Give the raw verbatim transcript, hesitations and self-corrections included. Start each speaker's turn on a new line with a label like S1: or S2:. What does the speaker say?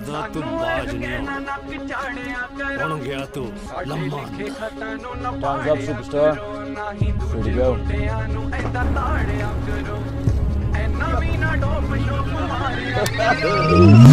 S1: ਦਾ ਤੂੰ ਬਾਜ ਨਹੀਂ ਹੁਣ ਗਿਆ ਤੂੰ ਲੰਮਾ
S2: Time's up, superstar. Free to go.
S3: ਐਨਾ ਵੀ ਨਾ ਡੋਪ ਸ਼ੋਪ ਮਾਰਿਆ